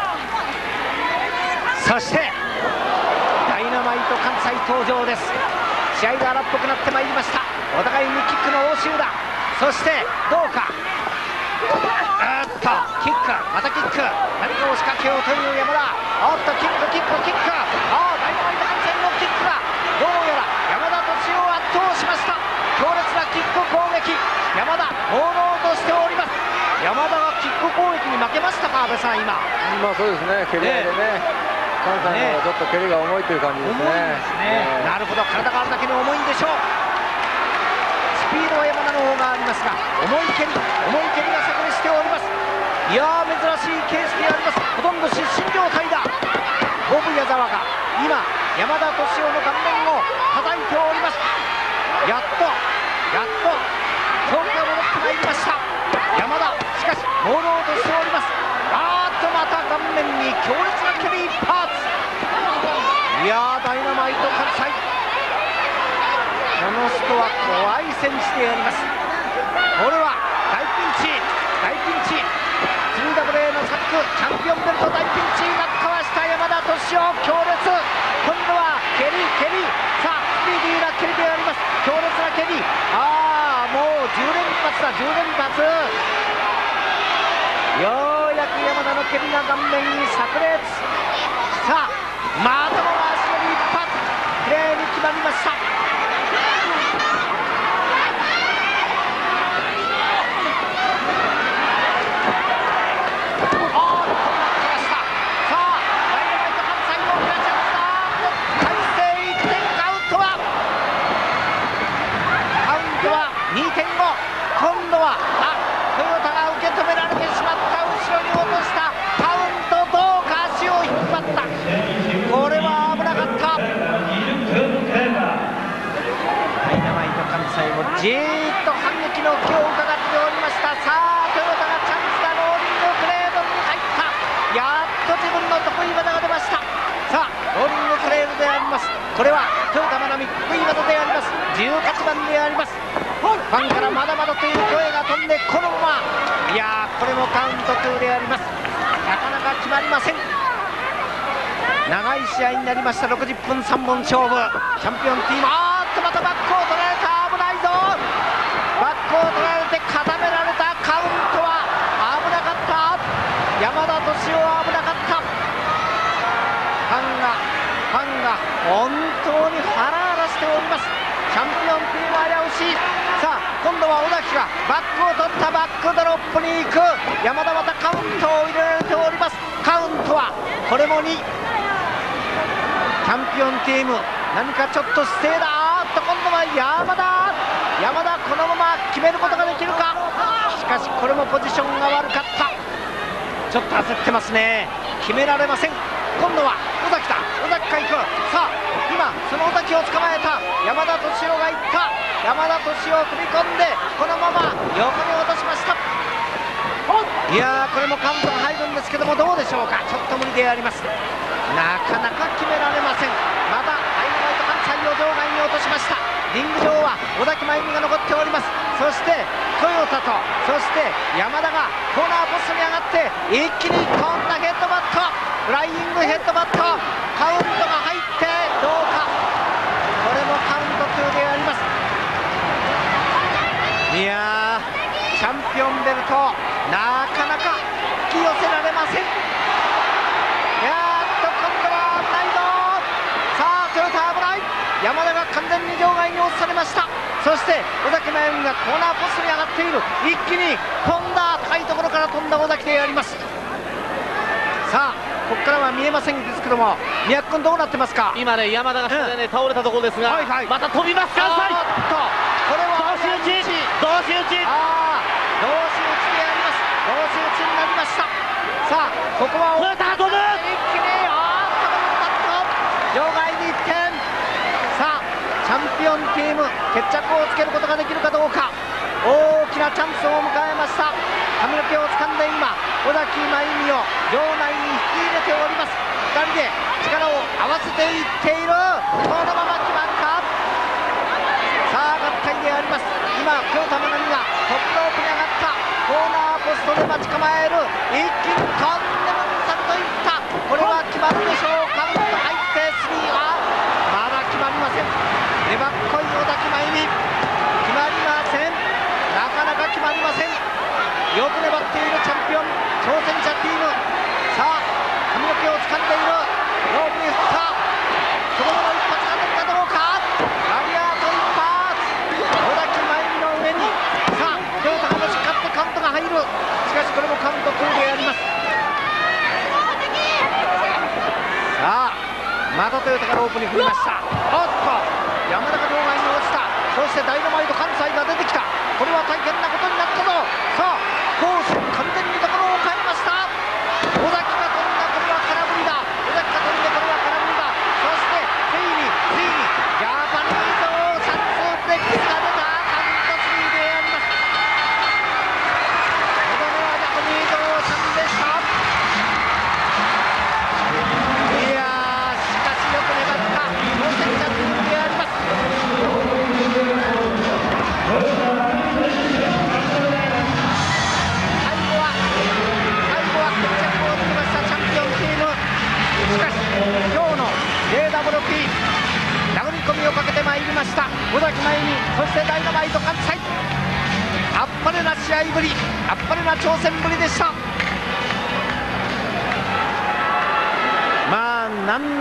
そしてダイナマイト関西登場です。試合が荒っぽくなってまいりました。お互いにキックの応酬だ。そしてどうか、あーっとキック、またキック、何かを仕掛けようという山田。おっとキックキックキック、ああダイナマイト関西のキックがどうやら山田敏夫を圧倒しました。強烈なキック攻撃、山田朦朧としております。山田がキック攻撃に負けましたか、阿部さん今。 まあそうですね、蹴り合いでね、関西の方がちょっと蹴りが重いという感じですね。 なるほど、体があるだけに重いんでしょう。スピードは山田の方がありますが、重い蹴り重い蹴りが炸裂しております。いやー珍しいケースであります。ほとんど失神状態だ。ボブ矢沢が今山田敏夫の顔面を叩いております。やっとやっと勝負が戻ってまいりました。山田しかし朦朧としております。あーっとまた顔面に強烈な蹴り一発。いやーダイナマイト関西、この人は怖い戦士であります。これは大ピンチ大ピンチ、 スリーダブリューエー のサックチャンピオンベルト大ピンチがかわした山田敏夫、強烈。今度は蹴り蹴り、さあスピーディーな蹴りであります。強烈な蹴り、ああもうじゅう連発だじゅう連発。ようやく山田の蹴りが顔面に炸裂。さあまたも足より一発、きれいに決まりました。にてんご、今度はあトヨタが受け止められてしまった。後ろに落としたカウント、どうか足を引っ張った。これは危なかった。ダイナマイト関西もじーっと反撃の気を伺っておりました。さあトヨタがチャンスだ。ローリングクレードルに入った。やっと自分の得意技が出ました。さあローリングクレードであります。これはトヨタマナミ得意技であります。じゅうはちばんであります。ファンからまだまだという声が飛んで、このままいやーこれもカウントにであります。なかなか決まりません。長い試合になりました。ろくじゅっぷんさんぼん勝負、チャンピオンチーム、あーっとまたバックを取られた。危ないぞ、バックを取られて固められた。カウントは危なかった。山田敏夫は危なかった。ファンがファンが本当にハラハラしております。チャンピオンチーム危うし。さあ今度は尾崎がバックを取った。バックドロップに行く。山田またカウントを入れられております。カウントはこれもに。チャンピオンチーム何かちょっと姿勢だ。あーっと今度は山田山田このまま決めることができるか。しかしこれもポジションが悪かった。ちょっと焦ってますね。決められません。今度は尾崎だ。尾崎が行く。さあ今その尾崎を捕まえた山田敏夫がいった。山田敏夫を踏み込んでこのまま横に落としました。いやーこれもカウントが入るんですけども、どうでしょうか。ちょっと無理であります。なかなか決められません。またダイナマイト関西を場外に落としました。リング上は尾崎真由美が残っております。そしてトヨタとそして山田がコーナーポストに上がって一気に飛んだヘッドバット、フライングヘッドバット、カウントが入ってどうか。これもカウントにであります。いやーチャンピオンベルトなかなか引き寄せられません。いやーっと今度はないぞ。さあトヨタ危ない。山田が完全に場外に押されました。そして尾崎真由美がコーナーポストに上がっている。一気に飛んだ、高いところから飛んだ尾崎であります。さあここからは見えませんですけども、宮城君どうなってますか。 今ね山田が下でね、うん、倒れたところですが、はいはい、また飛びます。関西これは同士打ち、同士打ち、 ああ同士打ちであります。同士打ちになりました。さあここは飛ぶ、 一気にあーっと場外にいってん。さあチャンピオンチーム決着をつけることができるかどうか。大きなチャンスを迎えました。髪の毛を掴んで今尾崎真由美を場内に引き入れております。ふたりで力を合わせていっている。このまま決まるか。さあ合体であります。今京田真奈美がトップロープに上がった。コーナーポストで待ち構える。一気にとんでもなさといった。これは決まるでしょう。カウント入ってスリーはまだ決まりません。粘っこい尾崎真由美、決まりません。なかなか決まりません。よく粘っているチャンピオン挑戦者チーム。さあ髪の毛を掴んでいる。ロープに振った。そのまま一発が出るかどうか。ラリアート一発、尾崎真由美の上に。さあ京田がもし勝ってカウントが入る。しかしこれもカウントツーであります。さあまたトヨタがロープに振りました。おっと山田が場外に落ちた。そしてダイナマイト関西が出てきた。これは大変なことになったぞ。さあコース完全にところを変えました。尾崎が飛んだ。これは空振りだ。尾崎が飛んでこれは空振りだ。そしてついについにジャパニーズシャツブレックスが出た。カウントスリーであります。とどめはジャパニーズシャツでした。いやーしかしよく粘った挑戦者チームであります。今日の ジェイダブリューピー 殴り込みをかけてまいりました尾崎真由美、そしてダイナマイト関西。あっぱれな試合ぶり、あっぱれな挑戦ぶりでした。まあなんとか、おーマイクを持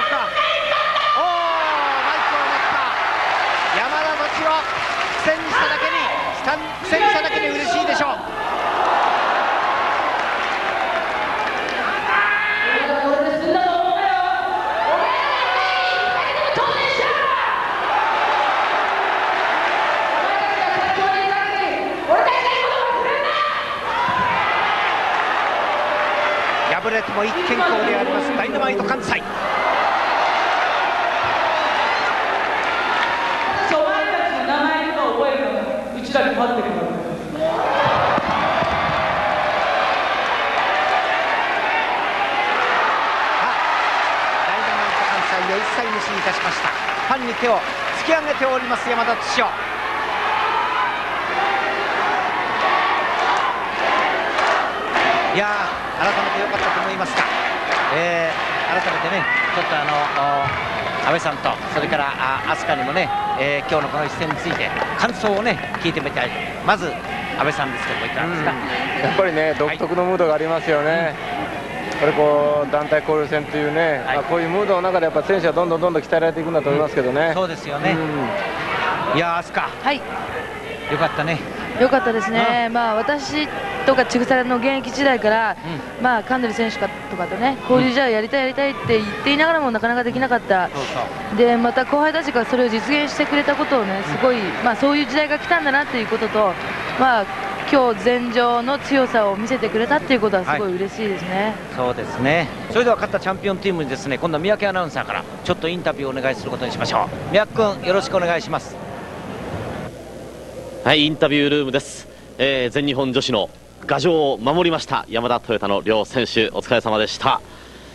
った山田敏郎、苦戦しただけに苦戦しただけに嬉しいでしょう。敗れても一健康でありますダイナマイト関西。 お前たちの名前とか覚えるのうちらに待ってくる。 一切無視いたしました。ファンに手を突き上げております山田敏夫。いやー改めて良かったと思いますが、えー、改めてねちょっとあの安倍さんとそれから飛鳥にもね、えー、今日のこの一戦について感想をね聞いてみたい。まず安倍さんですけどもいかがですか。 やっぱりね独特のムードがありますよね、はい。これこう団体交流戦というね、はい、まあこういうムードの中でやっぱ選手はどんどんどんどん鍛えられていくんだと思いますけどね、 うん、そうですよね、うん、いやー飛鳥、 はい、 よかったね。 よかったですね、うん、まあ私とか千草の現役時代から、うん、まあ神取選手とかとね交流試合やりたいやりたいって言っていながらもなかなかできなかった、そうそうでまた後輩たちがそれを実現してくれたことをねすごい、うん、まあそういう時代が来たんだなっていうことと、まあ今日前場の強さを見せてくれたっていうことはすごい嬉しいですね、 はい、そうですね。それでは勝ったチャンピオンチームにですね今度は三宅アナウンサーからちょっとインタビューをお願いすることにしましょう。三宅君よろしくお願いします。 はい、インタビュールームです、えー、全日本女子の牙城を守りました山田トヨタの両選手お疲れ様でした、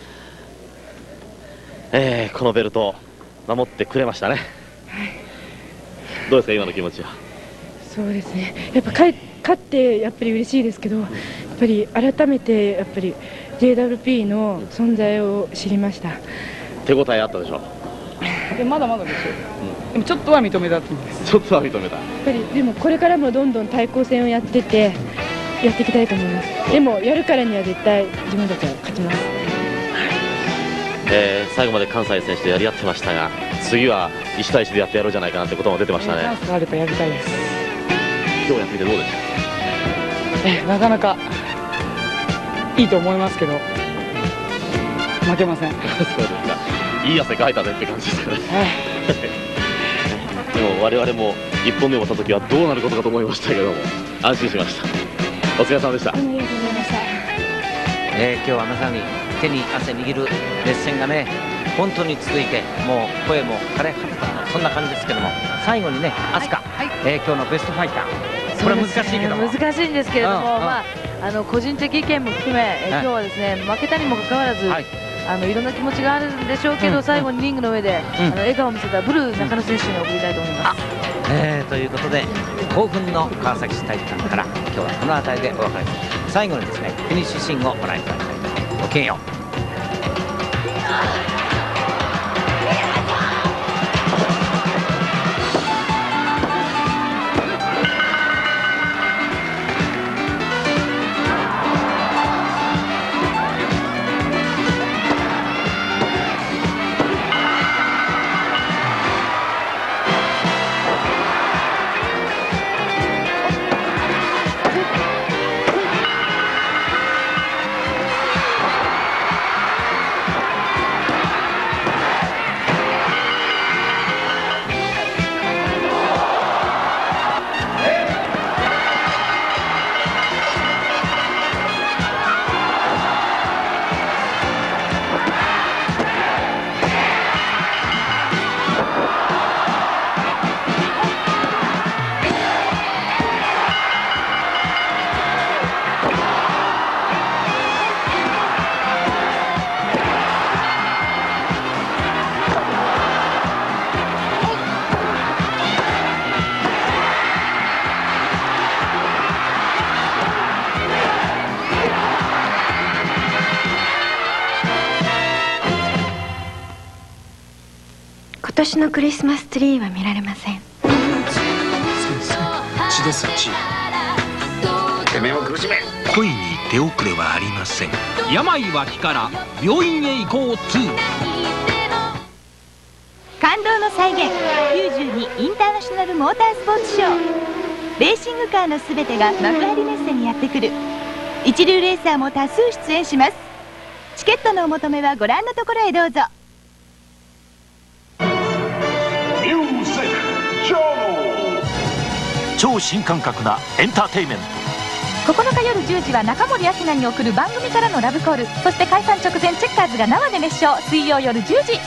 えー、このベルトを守ってくれましたね、はい、どうですか今の気持ちは。 そうですねやっぱ勝ってやっぱり嬉しいですけど、やっぱり改めてやっぱり ジェイダブリューピー の存在を知りました。 手応えあったでしょ。 でまだまだですよ、うん、でもちょっとは認めたって言うんです。 ちょっとは認めた。やっぱりでもこれからもどんどん対抗戦をやっててやっていきたいと思います。でもやるからには絶対自分たちは勝ちます。 えー、最後まで関西選手とやり合ってましたが次は一対一でやってやろうじゃないかなってことも出てましたね。 チャンスがあればやりたいです。 今日やってみてどうでした？ えなかなかいいと思いますけど負けません。 そうですか。いい汗かいたねって感じですかね。でも我々もいっぽんめを持った時はどうなることかと思いましたけども、安心しました。お疲れ様でした。 ありがとうございました。 えー、今日はまさに手に汗握る熱戦がね本当に続いて、もう声も枯れ果てたそんな感じですけども、最後にね飛鳥、はいはい、えー、今日のベストファイター、これ難しいけども、 ね、難しいんですけれども、うんうん、まああの個人的意見も含め、えー、今日はですね負けたにもかかわらず、はい、あのいろんな気持ちがあるんでしょうけど、うん、最後にリングの上で、うん、あの笑顔を見せたブルー中野選手に送りたいと思います。 えー、ということで興奮の川崎市体育館から今日はこの辺りでお別れです。最後にですねフィニッシュシーンをご覧いただきたいと思います。ごきげんよう。 今年のクリスマスツリーは見られません。 先生、血です血。てめえを苦しめ。 恋に手遅れはありません。病は気から病院へ行こうに。 感動の再現きゅうじゅうにインターナショナルモータースポーツショー。レーシングカーのすべてが幕張メッセにやってくる。一流レーサーも多数出演します。チケットのお求めはご覧のところへどうぞ。 超新感覚なエンターテイメント。ここのか夜じゅうじは中森明菜に送る番組からのラブコール、そして解散直前チェッカーズが生で熱唱。水曜夜じゅうじ。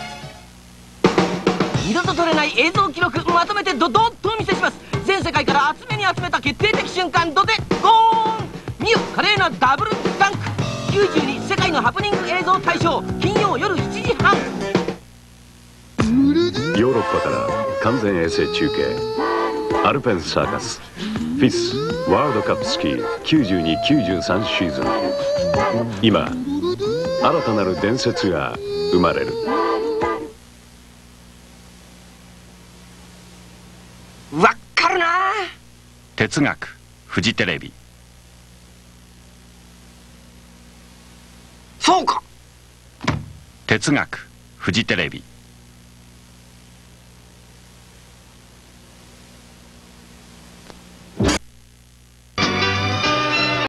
二度と撮れない映像記録まとめてドドッとお見せします。全世界から集めに集めた決定的瞬間ドでゴーン。見よ華麗なダブルダンク。きゅうじゅうに世界のハプニング映像大賞、金曜夜しちじはん。 ヨーロッパから完全衛星中継、アルペンサーカスフィスワールドカップスキーきゅうじゅうに、きゅうじゅうさんシーズン。今新たなる伝説が生まれる。 わっかるな。 哲学フジテレビ。 そうか。 哲学フジテレビ。